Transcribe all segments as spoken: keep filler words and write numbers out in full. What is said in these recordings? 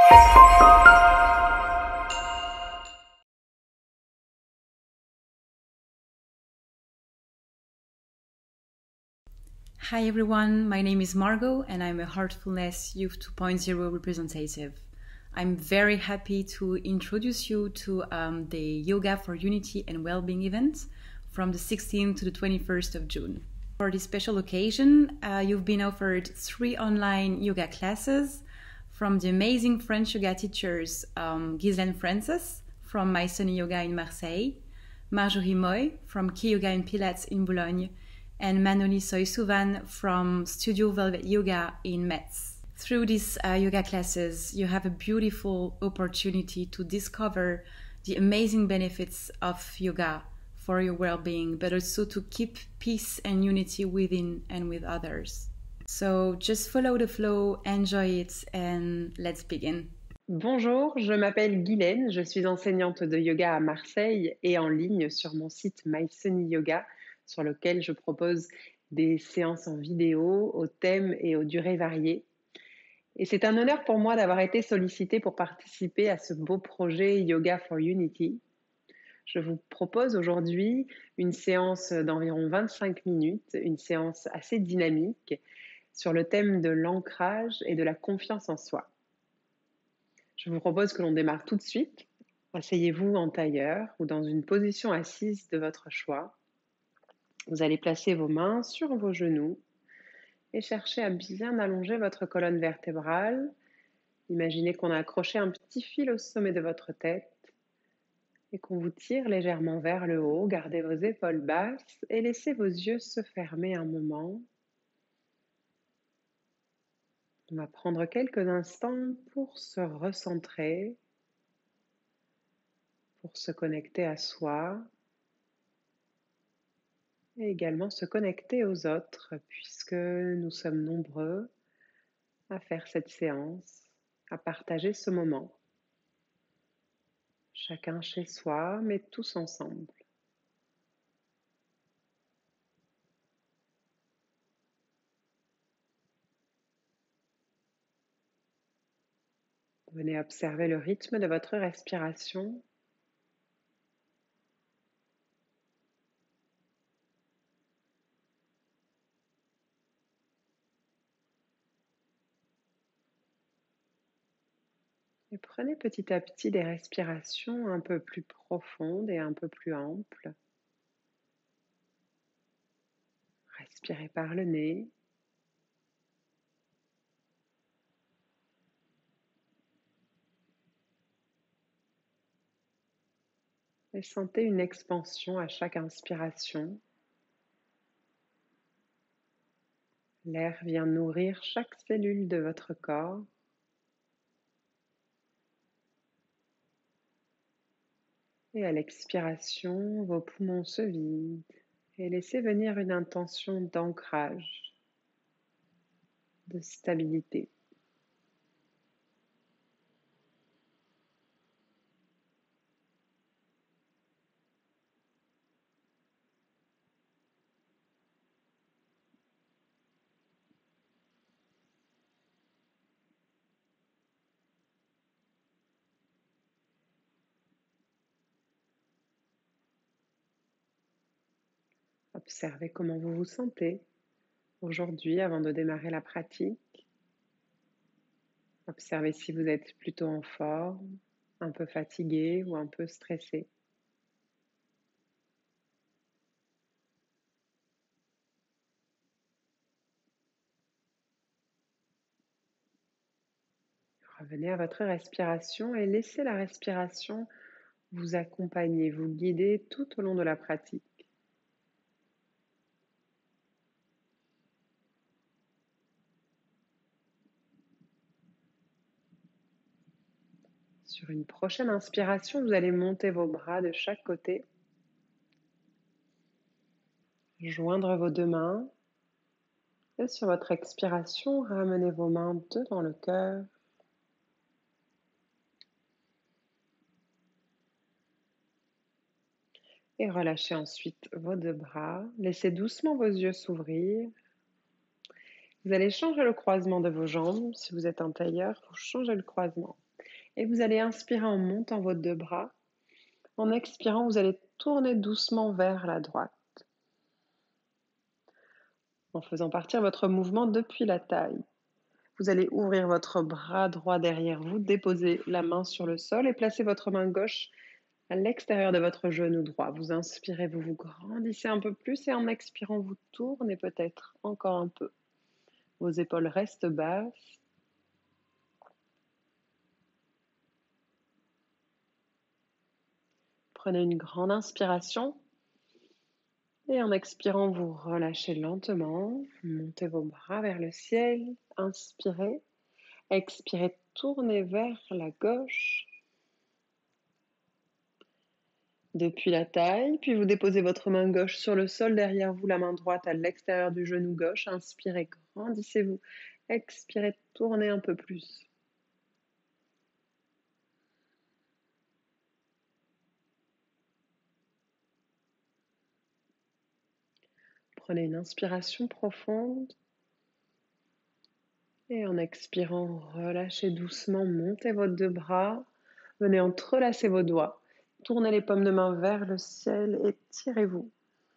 Hi everyone, my name is Margot and I'm a Heartfulness Youth two point oh representative. I'm very happy to introduce you to um, the Yoga for Unity and Wellbeing event from the sixteenth to the twenty-first of June. For this special occasion, uh, you've been offered three online yoga classes from the amazing French yoga teachers um, Ghislaine Francis from My Sunny Yoga in Marseille, Marjorie Moy from Ki Yoga and Pilates in Boulogne, and Manoli Soisuvan from Studio Velvet Yoga in Metz. Through these uh, yoga classes, you have a beautiful opportunity to discover the amazing benefits of yoga for your well-being, but also to keep peace and unity within and with others. So just follow the flow, enjoy it, and let's begin. Bonjour, je m'appelle Guylaine, je suis enseignante de yoga à Marseille et en ligne sur mon site My Sunny Yoga, sur lequel je propose des séances en vidéo aux thèmes et aux durées variées. Et c'est un honneur pour moi d'avoir été sollicitée pour participer à ce beau projet Yoga for Unity. Je vous propose aujourd'hui une séance d'environ vingt-cinq minutes, une séance assez dynamique sur le thème de l'ancrage et de la confiance en soi. Je vous propose que l'on démarre tout de suite. Asseyez-vous en tailleur ou dans une position assise de votre choix. Vous allez placer vos mains sur vos genoux et chercher à bien allonger votre colonne vertébrale. Imaginez qu'on a accroché un petit fil au sommet de votre tête et qu'on vous tire légèrement vers le haut. Gardez vos épaules basses et laissez vos yeux se fermer un moment. On va prendre quelques instants pour se recentrer, pour se connecter à soi et également se connecter aux autres, puisque nous sommes nombreux à faire cette séance, à partager ce moment. Chacun chez soi, mais tous ensemble. Venez observer le rythme de votre respiration. Et prenez petit à petit des respirations un peu plus profondes et un peu plus amples. Respirez par le nez. Et sentez une expansion à chaque inspiration. L'air vient nourrir chaque cellule de votre corps. Et à l'expiration, vos poumons se vident et laissez venir une intention d'ancrage, de stabilité. Observez comment vous vous sentez aujourd'hui avant de démarrer la pratique. Observez si vous êtes plutôt en forme, un peu fatigué ou un peu stressé. Revenez à votre respiration et laissez la respiration vous accompagner, vous guider tout au long de la pratique. Sur une prochaine inspiration, vous allez monter vos bras de chaque côté, joindre vos deux mains et sur votre expiration, ramenez vos mains devant le cœur. Et relâchez ensuite vos deux bras. Laissez doucement vos yeux s'ouvrir. Vous allez changer le croisement de vos jambes. Si vous êtes en tailleur, vous changez le croisement. Et vous allez inspirer en montant vos deux bras. En expirant, vous allez tourner doucement vers la droite, en faisant partir votre mouvement depuis la taille. Vous allez ouvrir votre bras droit derrière vous, déposer la main sur le sol et placer votre main gauche à l'extérieur de votre genou droit. Vous inspirez, vous vous grandissez un peu plus et en expirant, vous tournez peut-être encore un peu. Vos épaules restent basses. Prenez une grande inspiration et en expirant, vous relâchez lentement. Montez vos bras vers le ciel. Inspirez. Expirez, tournez vers la gauche. Depuis la taille, puis vous déposez votre main gauche sur le sol derrière vous, la main droite à l'extérieur du genou gauche. Inspirez, grandissez-vous. Expirez, tournez un peu plus. Prenez une inspiration profonde. Et en expirant, relâchez doucement, montez vos deux bras. Venez entrelacer vos doigts. Tournez les paumes de main vers le ciel et tirez-vous.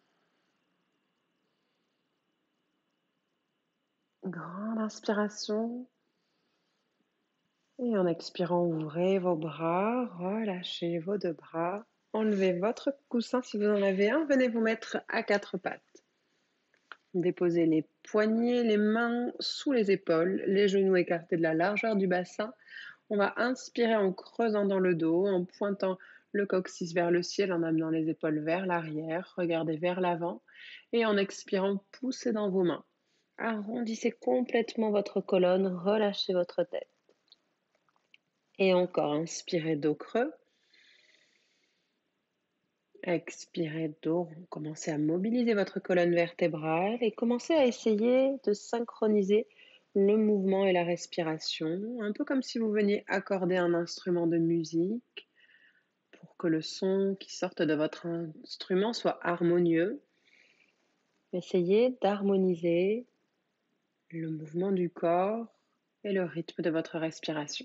Grande inspiration. Et en expirant, ouvrez vos bras, relâchez vos deux bras. Enlevez votre coussin si vous en avez un. Venez vous mettre à quatre pattes. Déposez les poignets, les mains sous les épaules, les genoux écartés de la largeur du bassin. On va inspirer en creusant dans le dos, en pointant le coccyx vers le ciel, en amenant les épaules vers l'arrière. Regardez vers l'avant. Et en expirant, poussez dans vos mains. Arrondissez complètement votre colonne, relâchez votre tête. Et encore, inspirez dos creux. Expirez dos, commencez à mobiliser votre colonne vertébrale et commencez à essayer de synchroniser le mouvement et la respiration, un peu comme si vous veniez accorder un instrument de musique pour que le son qui sorte de votre instrument soit harmonieux. Essayez d'harmoniser le mouvement du corps et le rythme de votre respiration.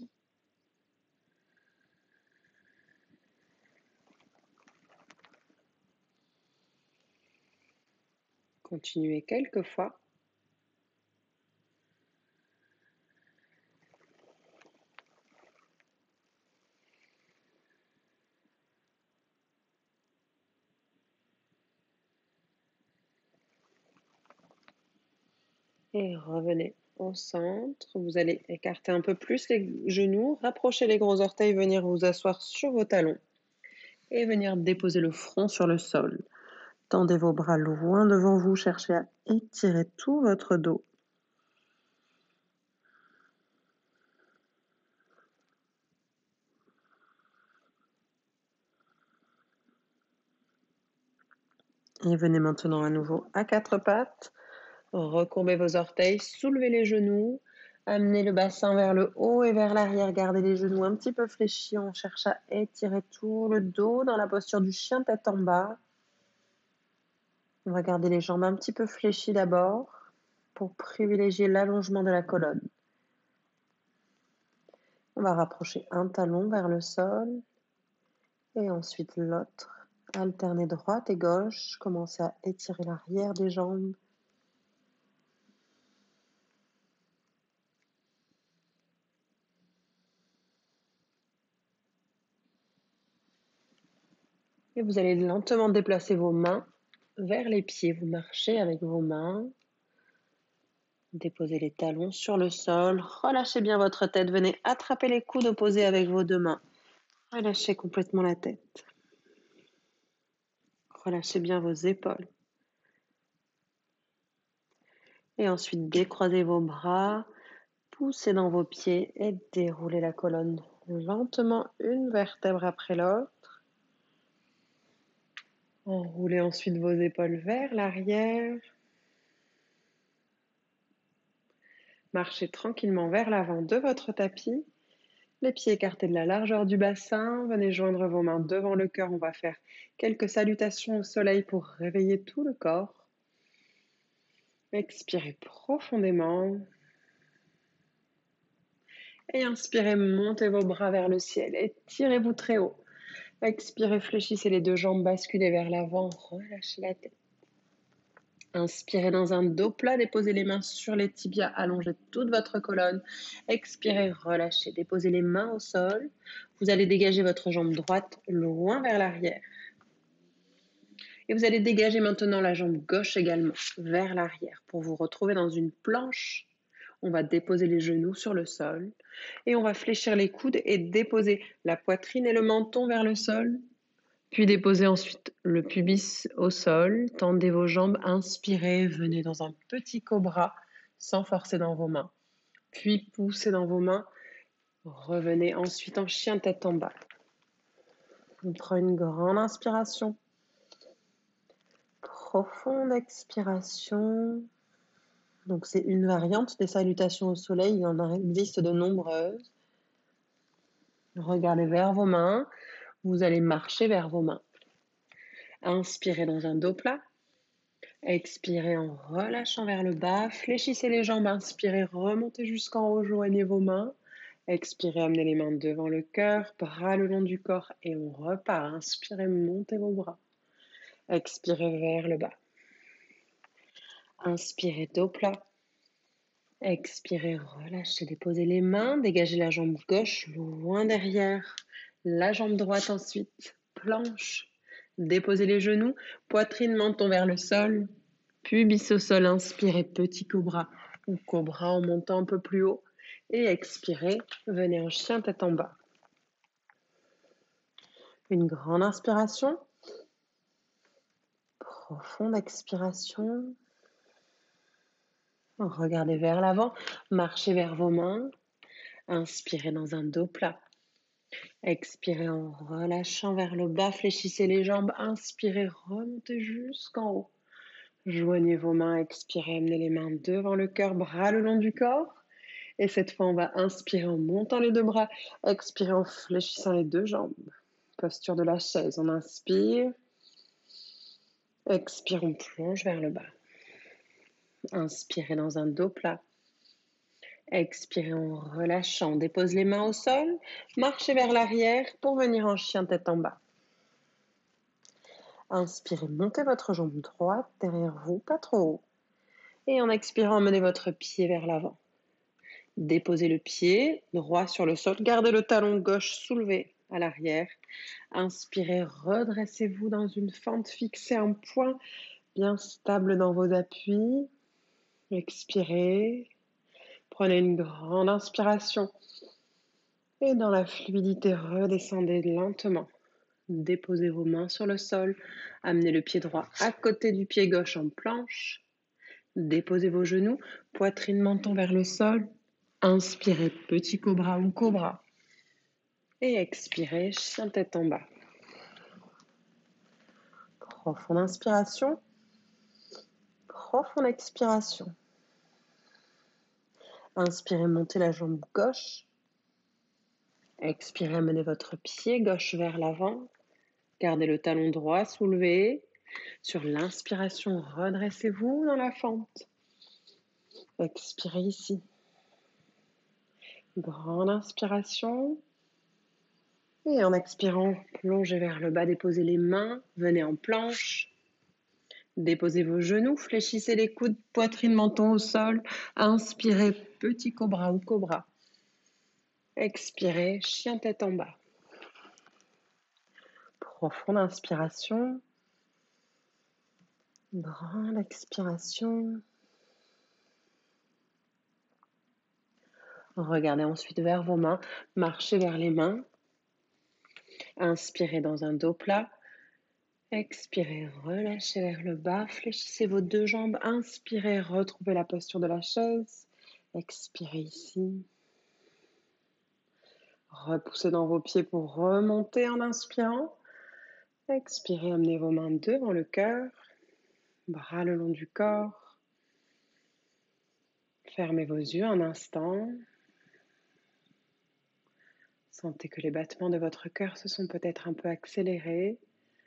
Continuez quelques fois. Et revenez au centre. Vous allez écarter un peu plus les genoux, rapprocher les gros orteils, venir vous asseoir sur vos talons et venir déposer le front sur le sol. Tendez vos bras loin devant vous, cherchez à étirer tout votre dos. Et venez maintenant à nouveau à quatre pattes. Recourbez vos orteils, soulevez les genoux, amenez le bassin vers le haut et vers l'arrière. Gardez les genoux un petit peu fléchis. On cherche à étirer tout le dos dans la posture du chien tête en bas. On va garder les jambes un petit peu fléchies d'abord pour privilégier l'allongement de la colonne. On va rapprocher un talon vers le sol et ensuite l'autre. Alterner droite et gauche. Commencez à étirer l'arrière des jambes. Et vous allez lentement déplacer vos mains vers les pieds. Vous marchez avec vos mains. Déposez les talons sur le sol. Relâchez bien votre tête. Venez attraper les coudes opposés avec vos deux mains. Relâchez complètement la tête. Relâchez bien vos épaules. Et ensuite, décroisez vos bras, poussez dans vos pieds et déroulez la colonne lentement, une vertèbre après l'autre. Enroulez ensuite vos épaules vers l'arrière. Marchez tranquillement vers l'avant de votre tapis. Les pieds écartés de la largeur du bassin. Venez joindre vos mains devant le cœur. On va faire quelques salutations au soleil pour réveiller tout le corps. Expirez profondément. Et inspirez, montez vos bras vers le ciel. Étirez-vous très haut. Expirez, fléchissez les deux jambes, basculez vers l'avant, relâchez la tête. Inspirez dans un dos plat, déposez les mains sur les tibias, allongez toute votre colonne. Expirez, relâchez, déposez les mains au sol. Vous allez dégager votre jambe droite loin vers l'arrière. Et vous allez dégager maintenant la jambe gauche également vers l'arrière pour vous retrouver dans une planche. On va déposer les genoux sur le sol et on va fléchir les coudes et déposer la poitrine et le menton vers le sol. Puis déposez ensuite le pubis au sol, tendez vos jambes, inspirez, venez dans un petit cobra sans forcer dans vos mains. Puis poussez dans vos mains, revenez ensuite en chien tête en bas. On prend une grande inspiration, profonde expiration. Donc c'est une variante des salutations au soleil, il y en existe de nombreuses. Regardez vers vos mains, vous allez marcher vers vos mains. Inspirez dans un dos plat. Expirez en relâchant vers le bas. Fléchissez les jambes. Inspirez, remontez jusqu'en haut. Joignez vos mains. Expirez, amenez les mains devant le cœur, bras le long du corps et on repart. Inspirez, montez vos bras. Expirez vers le bas. Inspirez, dos plat. Expirez, relâchez, déposez les mains. Dégagez la jambe gauche loin derrière. La jambe droite ensuite. Planche. Déposez les genoux, poitrine, menton vers le sol, pubis au sol, inspirez, petit cobra ou cobra en montant un peu plus haut et expirez, venez en chien tête en bas. Une grande inspiration, profonde expiration, regardez vers l'avant, marchez vers vos mains, inspirez dans un dos plat. Expirez en relâchant vers le bas, fléchissez les jambes, inspirez, remontez jusqu'en haut. Joignez vos mains, expirez, amenez les mains devant le cœur, bras le long du corps. Et cette fois, on va inspirer en montant les deux bras, expirer en fléchissant les deux jambes. Posture de la chaise, on inspire. Expire, on plonge vers le bas. Inspirez dans un dos plat. Expirez en relâchant, on dépose les mains au sol, marchez vers l'arrière pour venir en chien tête en bas. Inspirez, montez votre jambe droite derrière vous, pas trop haut. Et en expirant, emmenez votre pied vers l'avant. Déposez le pied droit sur le sol, gardez le talon gauche soulevé à l'arrière. Inspirez, redressez-vous dans une fente, fixez un point bien stable dans vos appuis. Expirez, prenez une grande inspiration et dans la fluidité, redescendez lentement. Déposez vos mains sur le sol, amenez le pied droit à côté du pied gauche en planche. Déposez vos genoux, poitrine, menton vers le sol. Inspirez, petit cobra ou cobra. Et expirez, chien tête en bas. Profonde inspiration. Profonde expiration. Inspirez, montez la jambe gauche. Expirez, amenez votre pied gauche vers l'avant. Gardez le talon droit soulevé. Sur l'inspiration, redressez-vous dans la fente. Expirez ici. Grande inspiration. Et en expirant, plongez vers le bas, déposez les mains, venez en planche. Déposez vos genoux, fléchissez les coudes, poitrine, menton au sol. Inspirez, petit cobra ou cobra. Expirez, chien tête en bas. Profonde inspiration. Grande expiration. Regardez ensuite vers vos mains, marchez vers les mains. Inspirez dans un dos plat. Expirez, relâchez vers le bas, fléchissez vos deux jambes. Inspirez, retrouvez la posture de la chaise. Expirez ici. Repoussez dans vos pieds pour remonter en inspirant. Expirez, amenez vos mains devant le cœur, bras le long du corps. Fermez vos yeux un instant. Sentez que les battements de votre cœur se sont peut-être un peu accélérés.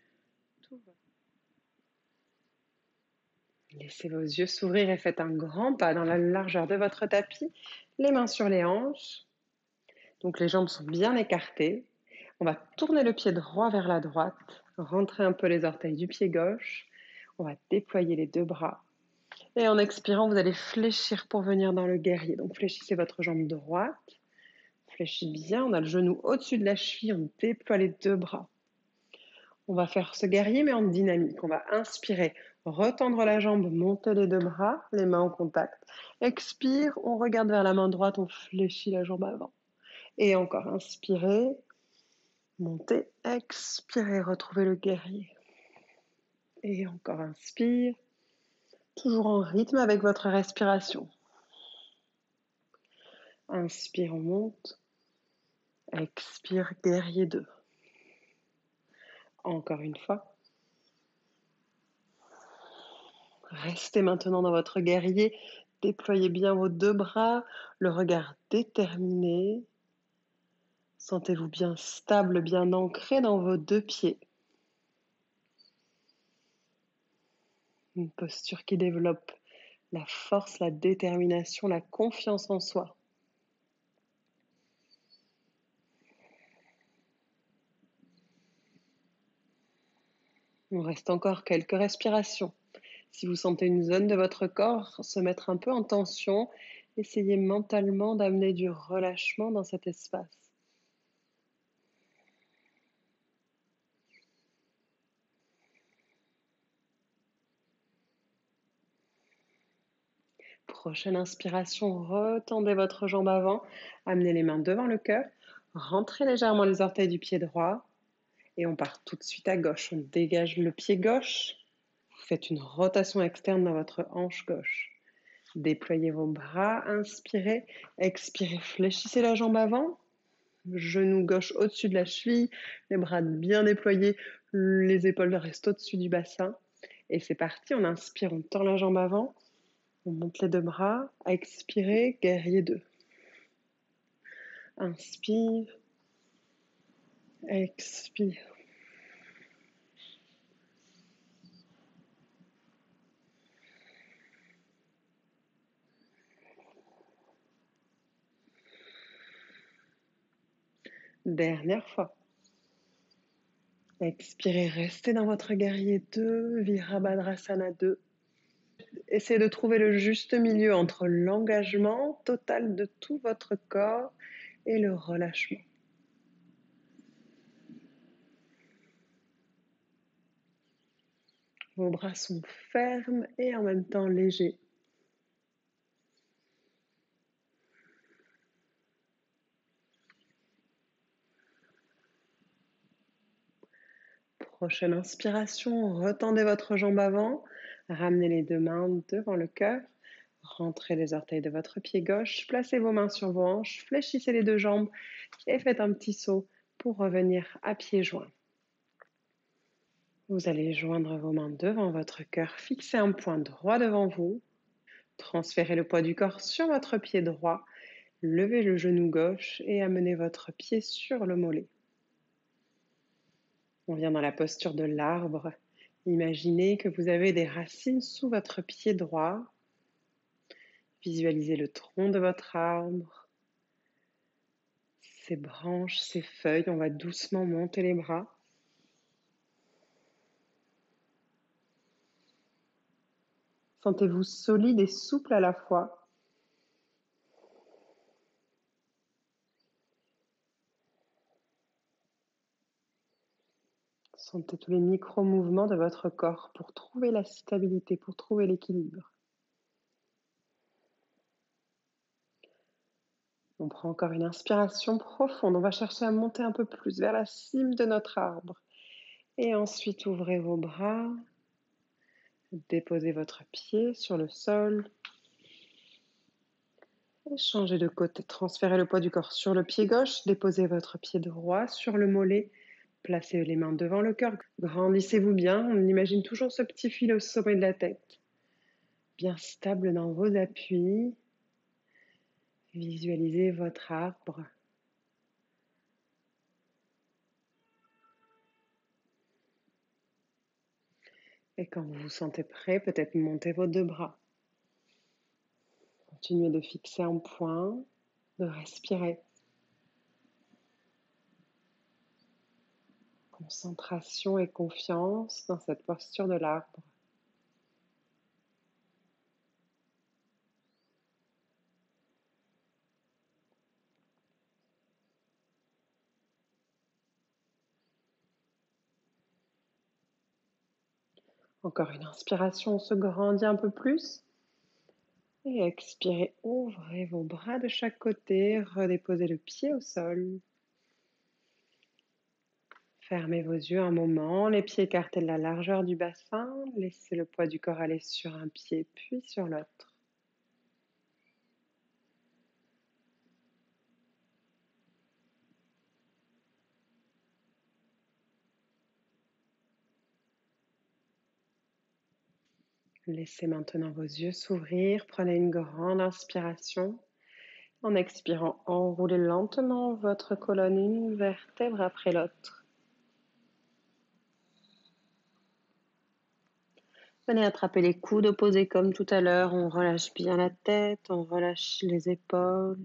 Laissez vos yeux s'ouvrir et faites un grand pas dans la largeur de votre tapis, les mains sur les hanches. Donc les jambes sont bien écartées. On va tourner le pied droit vers la droite, rentrer un peu les orteils du pied gauche. On va déployer les deux bras. Et en expirant, vous allez fléchir pour venir dans le guerrier. Donc fléchissez votre jambe droite. Fléchis bien, on a le genou au-dessus de la cheville, on déploie les deux bras. On va faire ce guerrier mais en dynamique. On va inspirer, retendre la jambe, monter les deux bras, les mains en contact. Expire, on regarde vers la main droite, on fléchit la jambe avant. Et encore, inspirez, montez, expirez, retrouvez le guerrier. Et encore, inspire, toujours en rythme avec votre respiration. Inspire, on monte. Expire, guerrier deux. Encore une fois. Restez maintenant dans votre guerrier. Déployez bien vos deux bras, le regard déterminé. Sentez-vous bien stable, bien ancré dans vos deux pieds. Une posture qui développe la force, la détermination, la confiance en soi. Il reste encore quelques respirations. Si vous sentez une zone de votre corps se mettre un peu en tension, essayez mentalement d'amener du relâchement dans cet espace. Prochaine inspiration, retendez votre jambe avant, amenez les mains devant le cœur, rentrez légèrement les orteils du pied droit et on part tout de suite à gauche. On dégage le pied gauche, vous faites une rotation externe dans votre hanche gauche. Déployez vos bras, inspirez, expirez, fléchissez la jambe avant, genou gauche au-dessus de la cheville, les bras bien déployés, les épaules restent au-dessus du bassin. Et c'est parti, on inspire, on tend la jambe avant. On monte les deux bras, expirez, guerrier deux. Inspire, expire. Dernière fois. Expirez, restez dans votre guerrier deux, Virabhadrasana deux. Essayez de trouver le juste milieu entre l'engagement total de tout votre corps et le relâchement. Vos bras sont fermes et en même temps légers. Prochaine inspiration, retendez votre jambe avant, ramenez les deux mains devant le cœur, rentrez les orteils de votre pied gauche, placez vos mains sur vos hanches, fléchissez les deux jambes et faites un petit saut pour revenir à pieds joints. Vous allez joindre vos mains devant votre cœur, fixez un point droit devant vous, transférez le poids du corps sur votre pied droit, levez le genou gauche et amenez votre pied sur le mollet. On vient dans la posture de l'arbre. Imaginez que vous avez des racines sous votre pied droit. Visualisez le tronc de votre arbre, ses branches, ses feuilles. On va doucement monter les bras. Sentez-vous solide et souple à la fois. Sentez tous les micro-mouvements de votre corps pour trouver la stabilité, pour trouver l'équilibre. On prend encore une inspiration profonde. On va chercher à monter un peu plus vers la cime de notre arbre. Et ensuite, ouvrez vos bras. Déposez votre pied sur le sol. Et changez de côté. Transférez le poids du corps sur le pied gauche. Déposez votre pied droit sur le mollet. Placez les mains devant le cœur. Grandissez-vous bien. On imagine toujours ce petit fil au sommet de la tête. Bien stable dans vos appuis. Visualisez votre arbre. Et quand vous vous sentez prêt, peut-être montez vos deux bras. Continuez de fixer un point, de respirer. concentration et confiance dans cette posture de l'arbre. Encore une inspiration, on se grandit un peu plus. Et expirez, ouvrez vos bras de chaque côté, redéposez le pied au sol. Fermez vos yeux un moment, les pieds écartés de la largeur du bassin, laissez le poids du corps aller sur un pied puis sur l'autre. Laissez maintenant vos yeux s'ouvrir, prenez une grande inspiration. En expirant, enroulez lentement votre colonne une vertèbre après l'autre. Venez attraper les coudes opposés comme tout à l'heure, on relâche bien la tête, on relâche les épaules.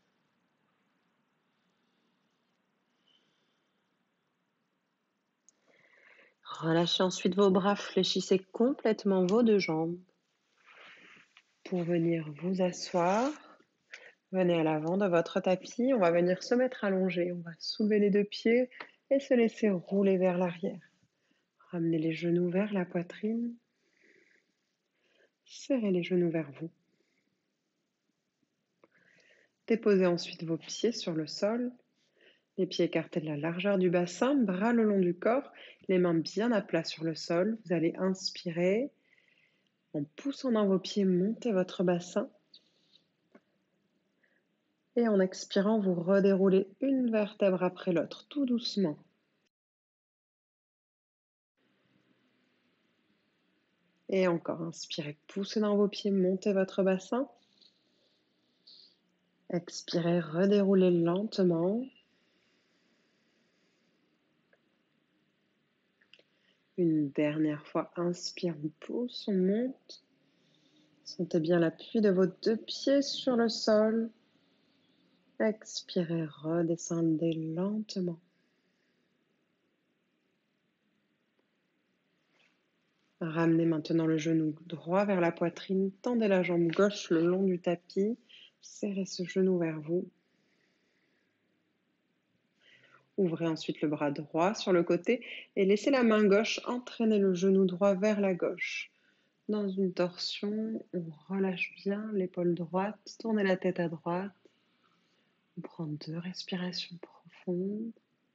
Relâchez ensuite vos bras, fléchissez complètement vos deux jambes. Pour venir vous asseoir, venez à l'avant de votre tapis, on va venir se mettre allongé, on va soulever les deux pieds et se laisser rouler vers l'arrière. Ramenez les genoux vers la poitrine, serrez les genoux vers vous. Déposez ensuite vos pieds sur le sol, les pieds écartés de la largeur du bassin, bras le long du corps, les mains bien à plat sur le sol. Vous allez inspirer, en poussant dans vos pieds, montez votre bassin. Et en expirant, vous redéroulez une vertèbre après l'autre, tout doucement. Et encore, inspirez, poussez dans vos pieds, montez votre bassin. Expirez, redéroulez lentement. Une dernière fois, inspire, on pousse, on monte. Sentez bien l'appui de vos deux pieds sur le sol. Expirez, redescendez lentement. Ramenez maintenant le genou droit vers la poitrine, tendez la jambe gauche le long du tapis, serrez ce genou vers vous. Ouvrez ensuite le bras droit sur le côté et laissez la main gauche entraîner le genou droit vers la gauche. Dans une torsion, on relâche bien l'épaule droite, tournez la tête à droite. On prend deux respirations profondes.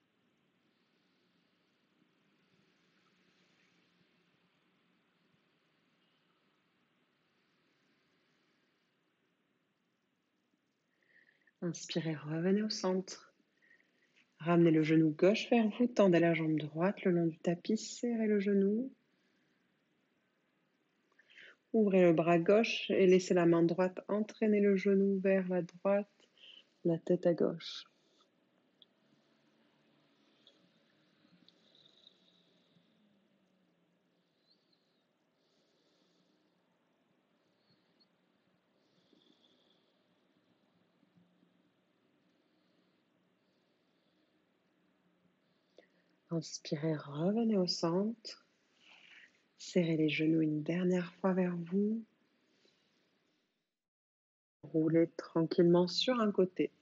Inspirez, revenez au centre. Ramenez le genou gauche vers vous, tendez la jambe droite le long du tapis, serrez le genou. Ouvrez le bras gauche et laissez la main droite entraîner le genou vers la droite, la tête à gauche. Inspirez, revenez au centre. Serrez les genoux une dernière fois vers vous. Roulez tranquillement sur un côté.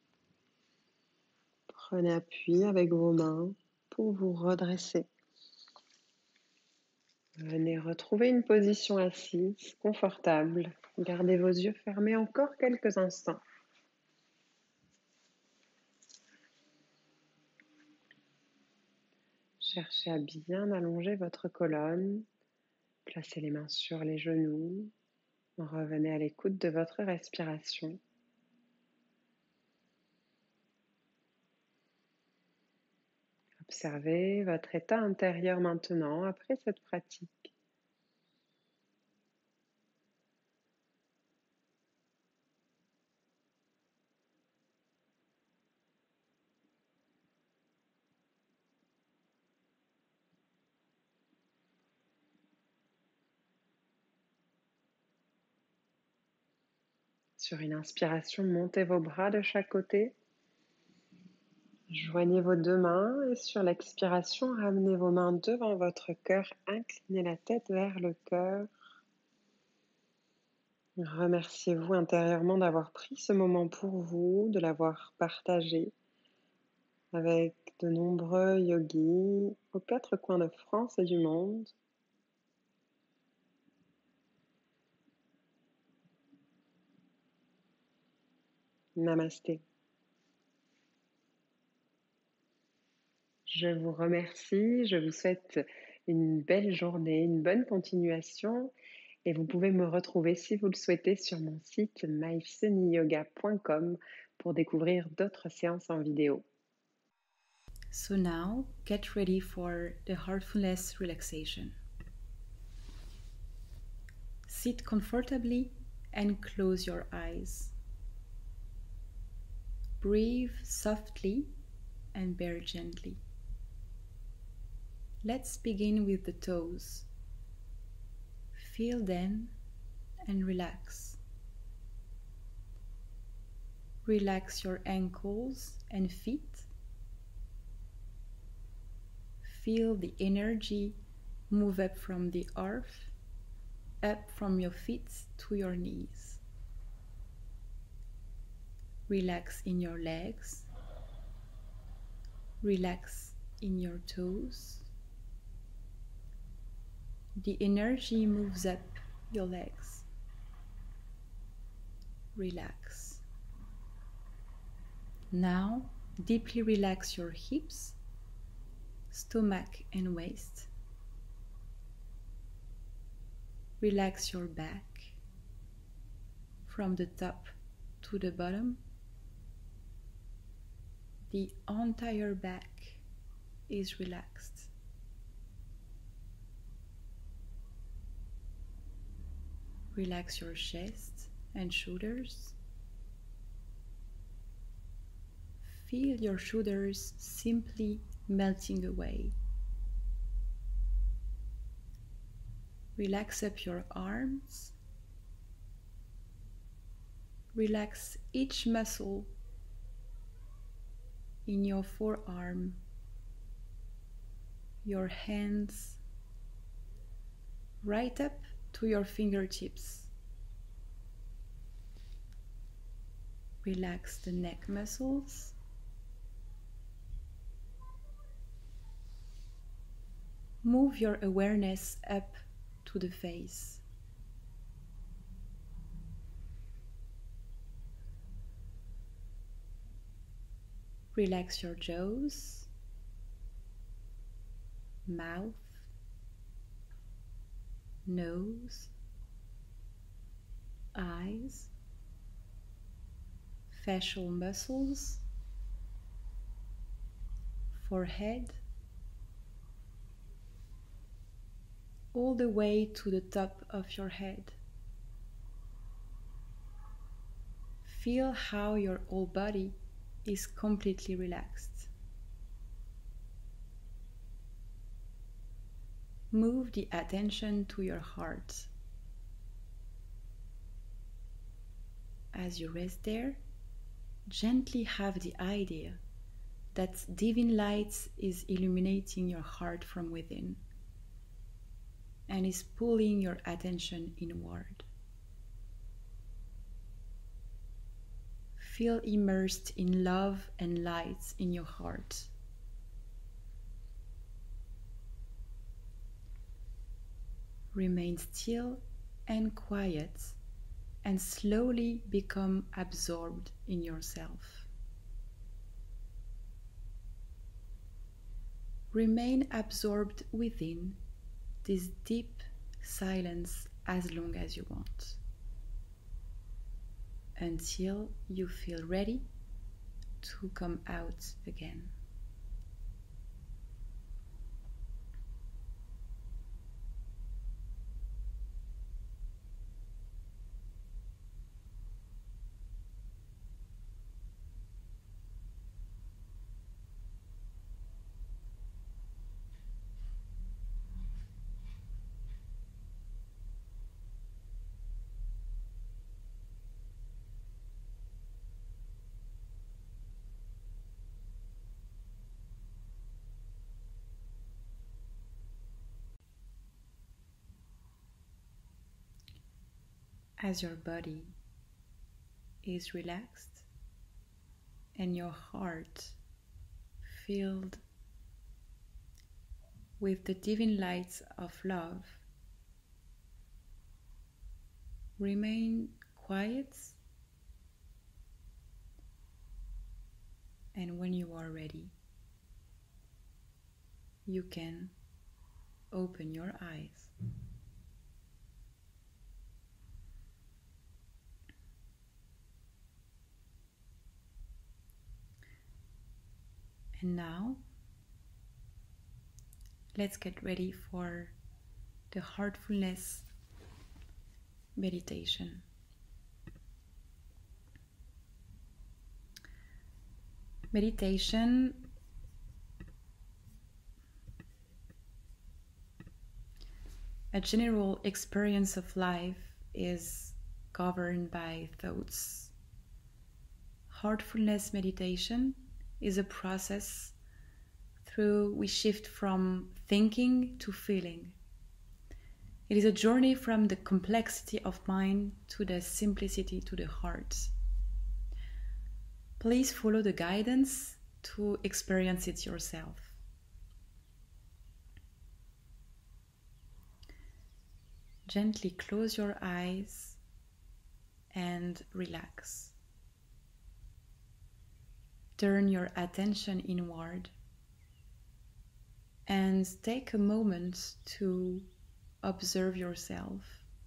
Prenez appui avec vos mains pour vous redresser. Venez retrouver une position assise, confortable. Gardez vos yeux fermés encore quelques instants. Cherchez à bien allonger votre colonne. Placez les mains sur les genoux. Revenez à l'écoute de votre respiration. Observez votre état intérieur maintenant après cette pratique. Sur une inspiration, montez vos bras de chaque côté. Joignez vos deux mains et sur l'expiration, ramenez vos mains devant votre cœur, inclinez la tête vers le cœur. Remerciez-vous intérieurement d'avoir pris ce moment pour vous, de l'avoir partagé avec de nombreux yogis aux quatre coins de France et du monde. Namasté. Je vous remercie, je vous souhaite une belle journée, une bonne continuation et vous pouvez me retrouver si vous le souhaitez sur mon site my sunny yoga point com pour découvrir d'autres séances en vidéo. So now get ready for the heartfulness relaxation. Sit comfortably and close your eyes. Breathe softly and bear gently. Let's begin with the toes. Feel them and relax. Relax your ankles and feet. Feel the energy move up from the earth, up from your feet to your knees. Relax in your legs. Relax in your toes. The energy moves up your legs. Relax. Now, deeply relax your hips, stomach and waist. Relax your back from the top to the bottom. The entire back is relaxed. Relax your chest and shoulders. Feel your shoulders simply melting away. Relax up your arms. Relax each muscle in your forearm, your hands, right up to your fingertips. Relax the neck muscles. Move your awareness up to the face. Relax your jaws, mouth, nose, eyes, facial muscles, forehead, all the way to the top of your head. Feel how your whole body is completely relaxed. Move the attention to your heart. As you rest there, gently have the idea that divine light is illuminating your heart from within and is pulling your attention inward. Feel immersed in love and light in your heart. Remain still and quiet and slowly become absorbed in yourself. Remain absorbed within this deep silence as long as you want, until you feel ready to come out again. as your body is relaxed and your heart filled with the divine light of love, remain quiet, and when you are ready, you can open your eyes. And now, let's get ready for the heartfulness meditation. Meditation a general experience of life is governed by thoughts. Heartfulness meditation is a process through we shift from thinking to feeling. It is a journey from the complexity of mind to the simplicity to the heart. Please follow the guidance to experience it yourself. Gently close your eyes and relax. Turn your attention inward and take a moment to observe yourself.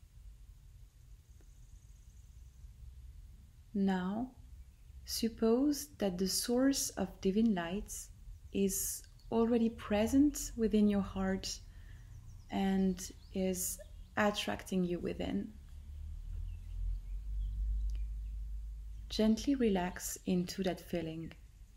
Now, suppose that the source of divine light is already present within your heart and is attracting you within. Gently relax into that feeling.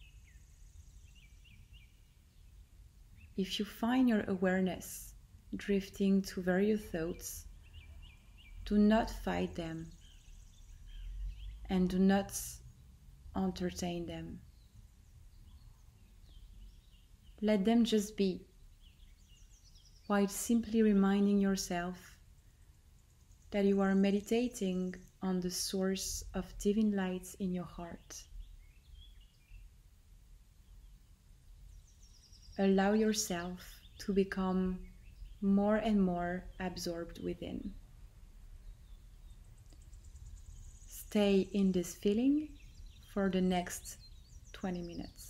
If you find your awareness drifting to various thoughts, do not fight them and do not entertain them. Let them just be, while simply reminding yourself that you are meditating on the source of divine light in your heart. Allow yourself to become more and more absorbed within. Stay in this feeling for the next twenty minutes.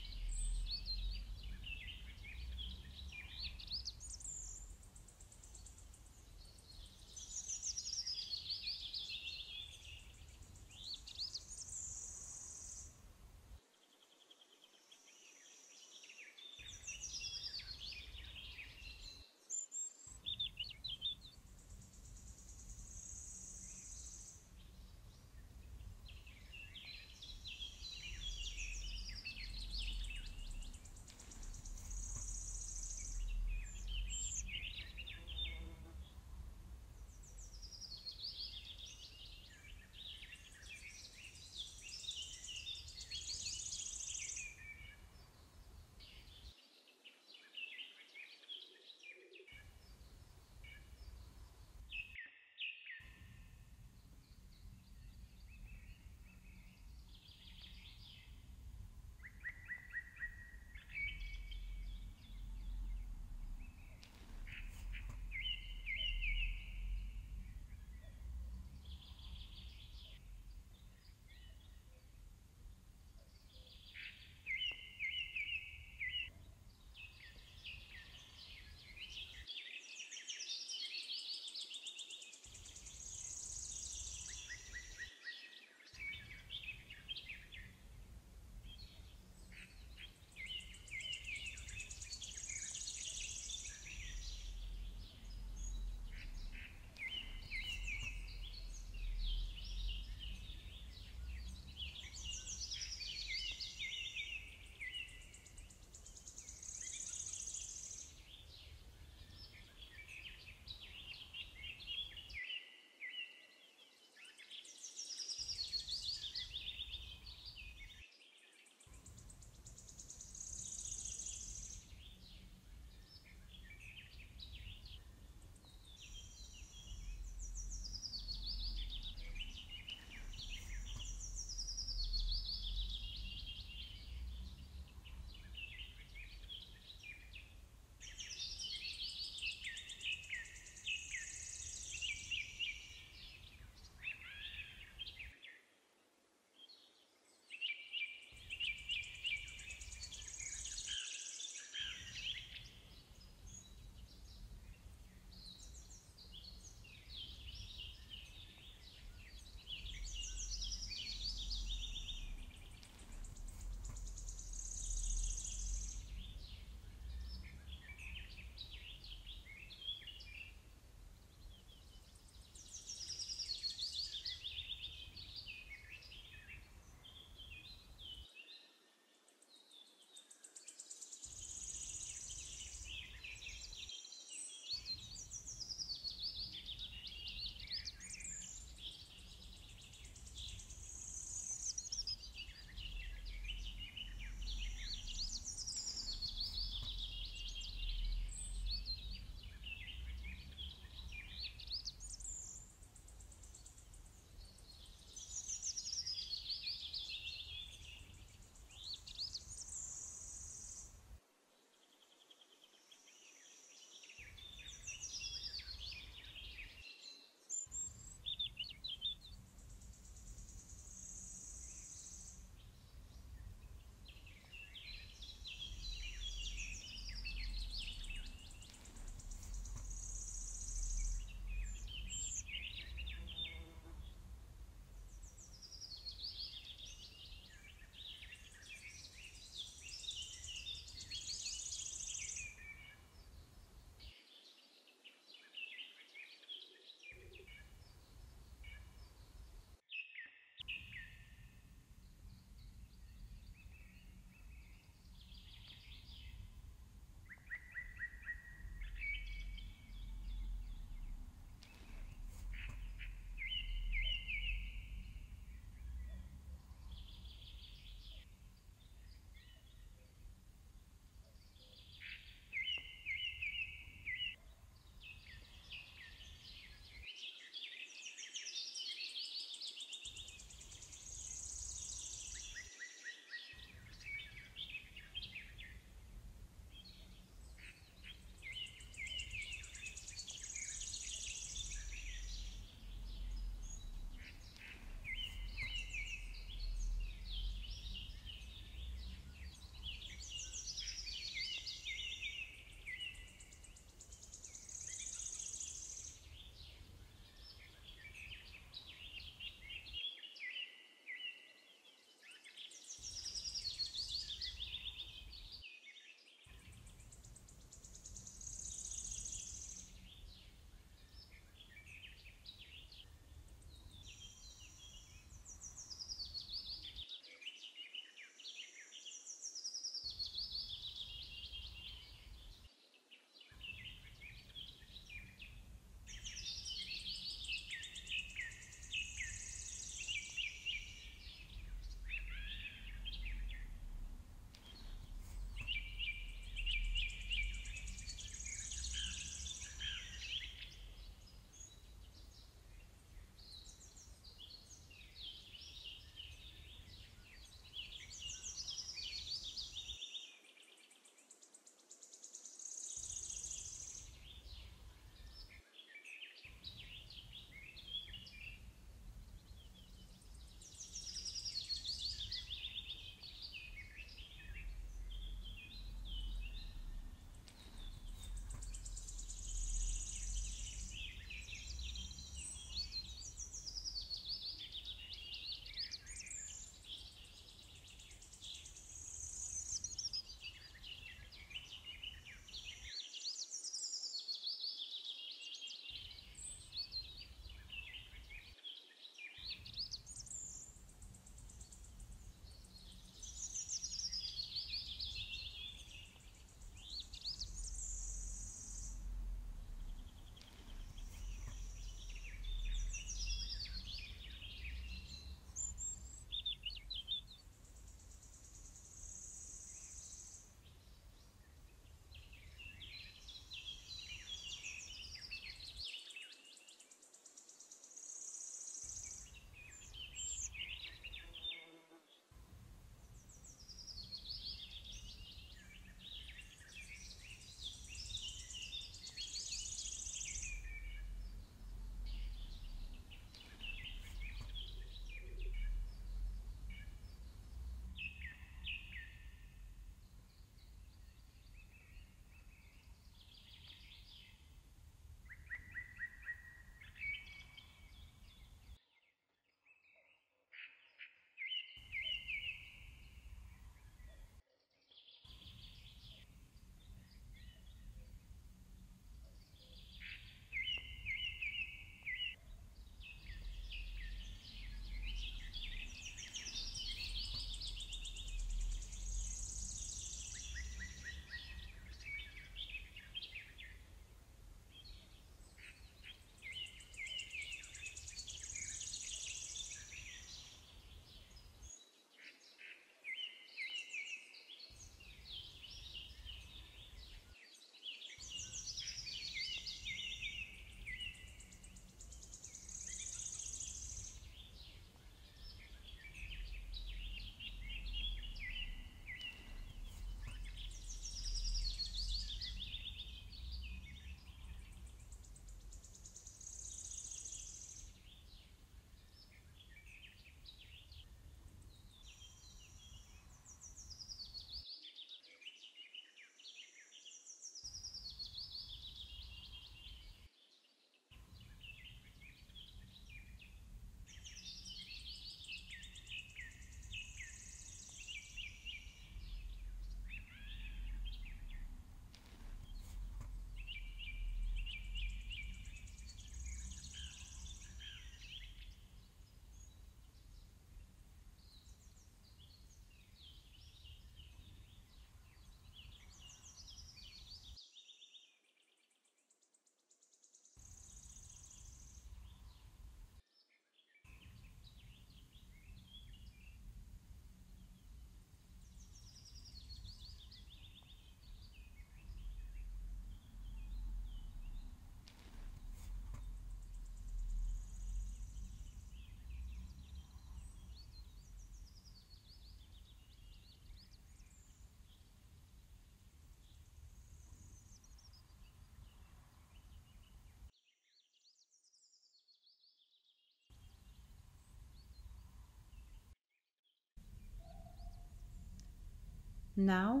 Now,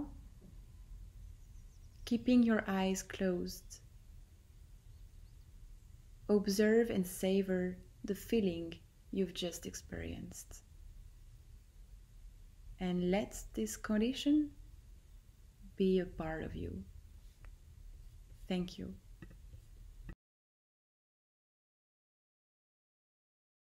keeping your eyes closed, observe and savor the feeling you've just experienced. And let this condition be a part of you. Thank you.